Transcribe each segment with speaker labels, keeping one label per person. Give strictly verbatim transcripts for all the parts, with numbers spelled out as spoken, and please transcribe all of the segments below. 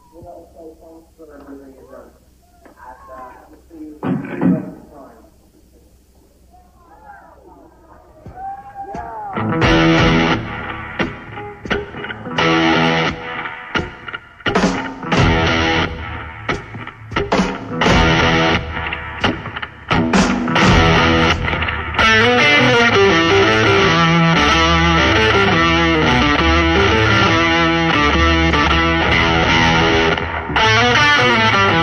Speaker 1: You know, say thanks for everything you've done. And uh, we'll see you next time.
Speaker 2: Thank you.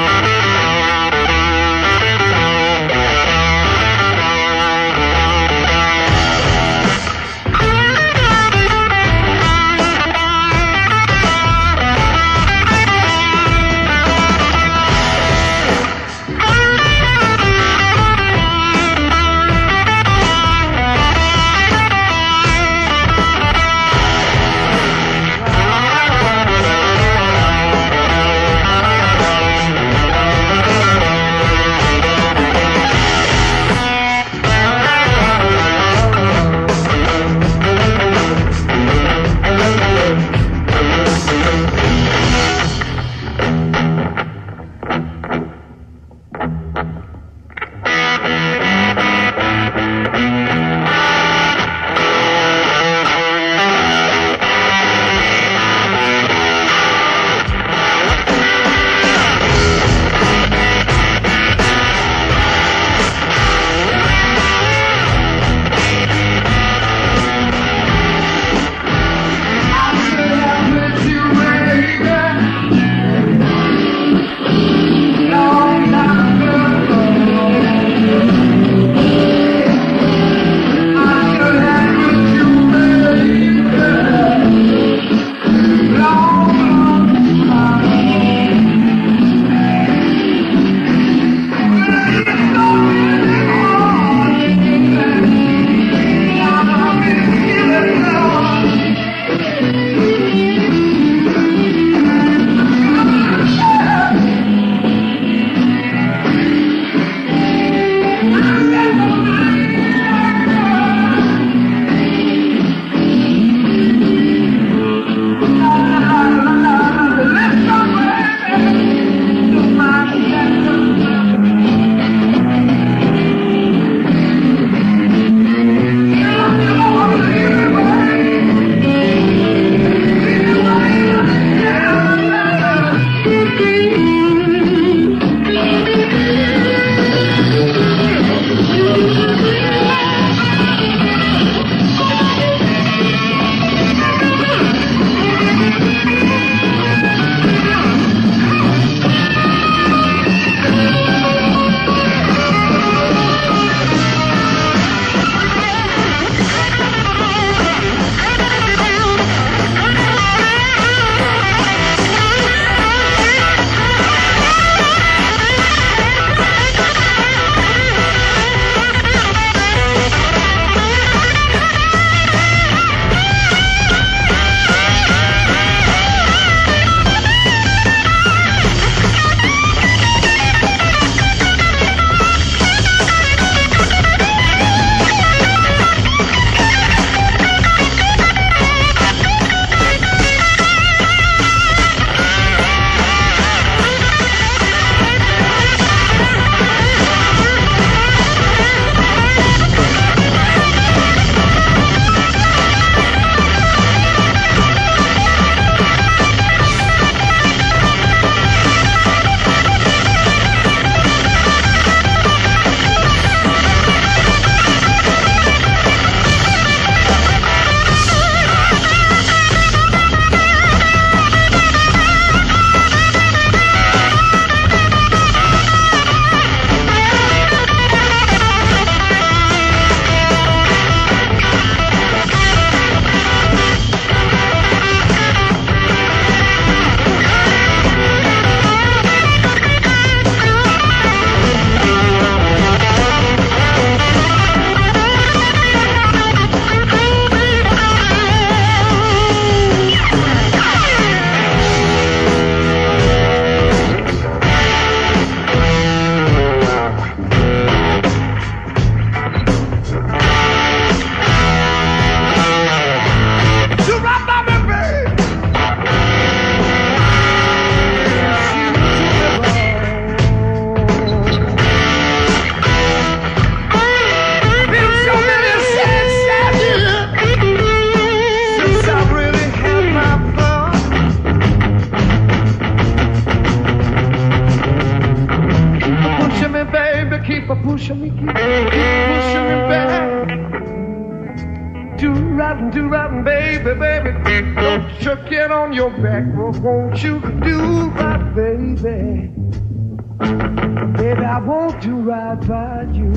Speaker 2: pushing me, keep, keep pushing me back. Do right, do right, baby, baby. Don't you get on your back. Well, won't you do right, baby? Baby, I won't do right by you.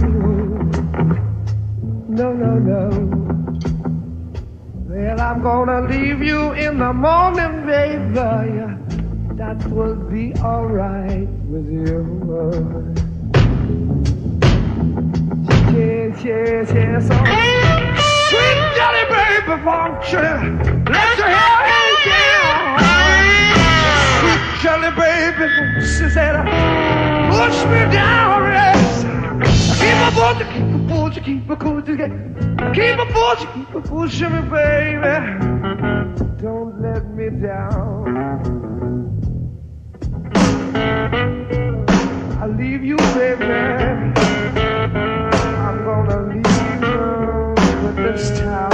Speaker 2: No, no, no. Well, I'm gonna leave you in the morning, baby. That will be alright with you. Yes, yes, yes. Oh. Sweet jelly baby, won't you let your hair hang down? Sweet jelly baby, she said, push me down, yes. Keep a push, keep a push, keep a push, keep a push, keep a pushing me, baby. Don't let me down. I'll leave you, baby. I'm gonna leave you with this town.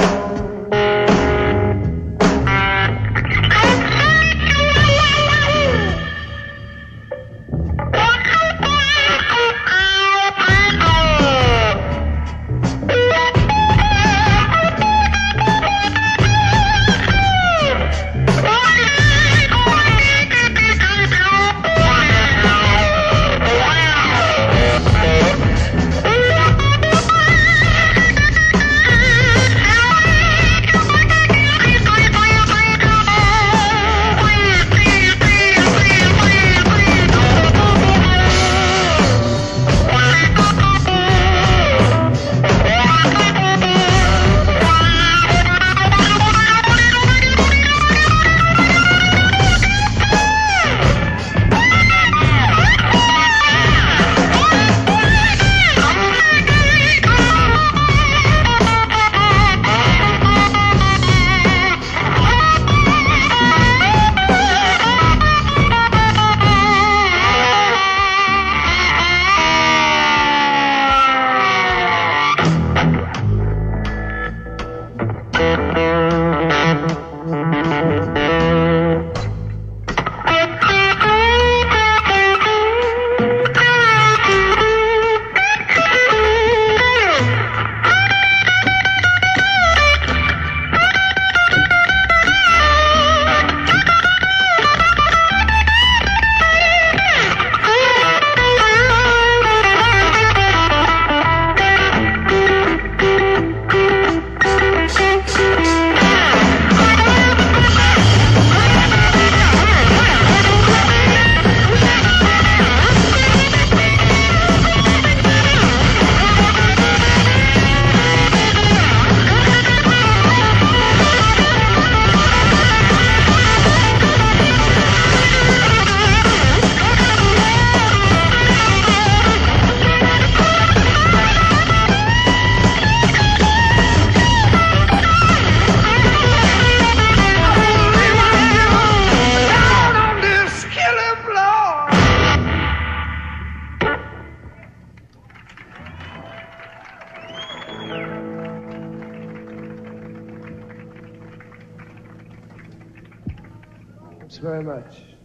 Speaker 2: Thanks very much.